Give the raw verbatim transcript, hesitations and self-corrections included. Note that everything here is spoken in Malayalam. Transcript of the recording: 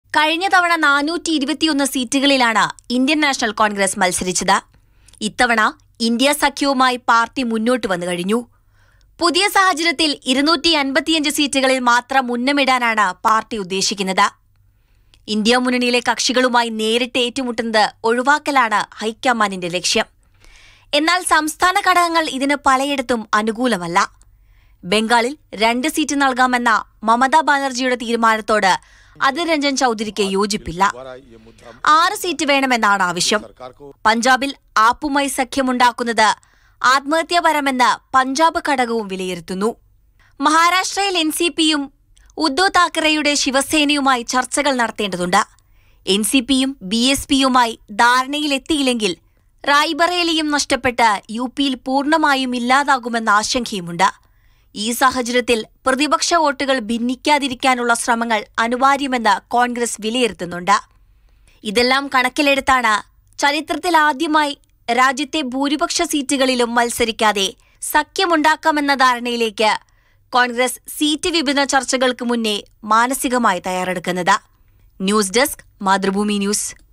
കഴിഞ്ഞ തവണ നാനൂറ്റി ഇരുപത്തിയൊന്ന് സീറ്റുകളിലാണ് ഇന്ത്യൻ നാഷണൽ കോൺഗ്രസ് മത്സരിച്ചത്. ഇത്തവണ ഇന്ത്യ സഖ്യവുമായി പാർട്ടി മുന്നോട്ട് വന്നു കഴിഞ്ഞു. പുതിയ സാഹചര്യത്തിൽ ഇരുന്നൂറ്റി അൻപത്തിയഞ്ച് സീറ്റുകളിൽ മാത്രം ഉന്നമിടാനാണ് പാർട്ടി ഉദ്ദേശിക്കുന്നത്. ഇന്ത്യ മുന്നണിയിലെ കക്ഷികളുമായി നേരിട്ട് ഏറ്റുമുട്ടുന്നത് ഒഴിവാക്കലാണ് ഹൈക്കമാൻഡിന്റെ ലക്ഷ്യം. എന്നാൽ സംസ്ഥാന ഘടകങ്ങൾ ഇതിന് പലയിടത്തും അനുകൂലമല്ല. ബംഗാളിൽ രണ്ട് സീറ്റ് നൽകാമെന്ന മമതാ ബാനർജിയുടെ തീരുമാനത്തോട് അധിർ രഞ്ജൻ ചൌധരിക്ക് യോജിപ്പില്ല. ആറ് സീറ്റ് വേണമെന്നാണ് ആവശ്യം. പഞ്ചാബിൽ ആപ്പുമായി സഖ്യമുണ്ടാക്കുന്നത് ആത്മഹത്യാപരമെന്ന് പഞ്ചാബ് ഘടകവും വിലയിരുത്തുന്നു. മഹാരാഷ്ട്രയിൽ എൻ സി പിയും ഉദ്ധവ് താക്കറെയുടെ ശിവസേനയുമായി ചർച്ചകൾ നടത്തേണ്ടതുണ്ട്. എൻ സി പിയും ബി എസ് പിയുമായി ധാരണയിലെത്തിയില്ലെങ്കിൽ റായ്ബറേലിയും നഷ്ടപ്പെട്ട് യു പിയിൽ പൂർണ്ണമായും ഇല്ലാതാകുമെന്ന ആശങ്കയുമുണ്ട്. ഈ സാഹചര്യത്തിൽ പ്രതിപക്ഷ വോട്ടുകൾ ഭിന്നിക്കാതിരിക്കാനുള്ള ശ്രമങ്ങൾ അനിവാര്യമെന്ന് കോൺഗ്രസ് വിലയിരുത്തുന്നുണ്ട്. ഇതെല്ലാം കണക്കിലെടുത്താണ് ചരിത്രത്തിൽ ആദ്യമായി രാജ്യത്തെ ഭൂരിപക്ഷ സീറ്റുകളിലും മത്സരിക്കാതെ സഖ്യമുണ്ടാക്കാമെന്ന ധാരണയിലേക്ക് കോൺഗ്രസ് സീറ്റ് വിഭജന ചർച്ചകൾക്ക് മുന്നേ മാനസികമായി തയ്യാറെടുക്കുന്നത്. News desk, Mathrubhumi news.